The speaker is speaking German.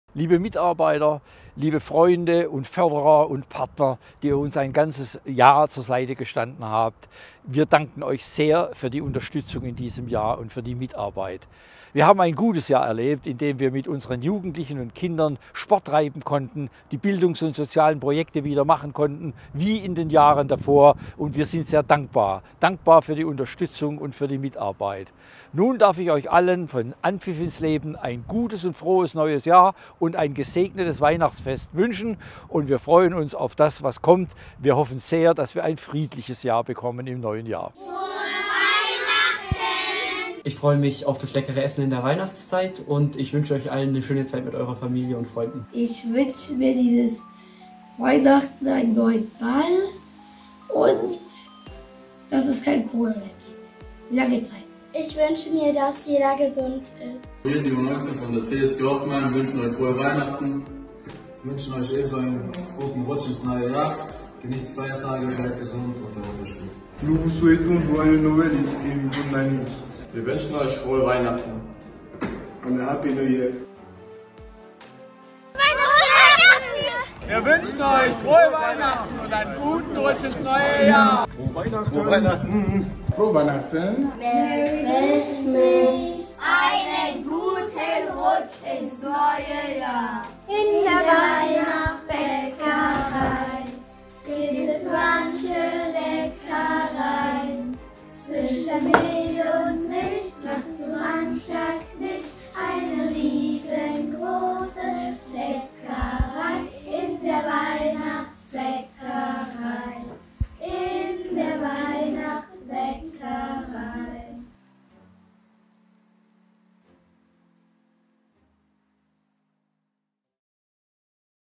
Liebe Mitarbeiter, liebe Freunde und Förderer und Partner, die uns ein ganzes Jahr zur Seite gestanden habt, wir danken euch sehr für die Unterstützung in diesem Jahr und für die Mitarbeit. Wir haben ein gutes Jahr erlebt, in dem wir mit unseren Jugendlichen und Kindern Sport treiben konnten, die Bildungs- und sozialen Projekte wieder machen konnten, wie in den Jahren davor. Und wir sind sehr dankbar für die Unterstützung und für die Mitarbeit. Nun darf ich euch allen von Anpfiff ins Leben ein gutes und frohes neues Jahr und ein gesegnetes Weihnachtsfest wünschen. Und wir freuen uns auf das, was kommt. Wir hoffen sehr, dass wir ein friedliches Jahr bekommen im neuen Jahr. Ich freue mich auf das leckere Essen in der Weihnachtszeit und ich wünsche euch allen eine schöne Zeit mit eurer Familie und Freunden. Ich wünsche mir dieses Weihnachten einen neuen Ball und dass es kein Corona mehr gibt. Lange Zeit. Ich wünsche mir, dass jeder gesund ist. Wir, die U19 von der TSG Hoffenheim, wünschen euch frohe Weihnachten. Wir wünschen euch ebenso einen guten Rutsch ins neue Jahr. Genießt die Feiertage, bleibt gesund und erholt euch gut. Nous vous souhaitons joyeux Noël et une bonne année. Wir wünschen euch frohe Weihnachten. Und a Happy New Year. Wir wünschen euch frohe Weihnachten und einen guten Rutsch ins neue Jahr. Frohe Weihnachten. Frohe Weihnachten. Frohe Weihnachten. Merry Christmas. Einen guten Rutsch ins neue Jahr. In der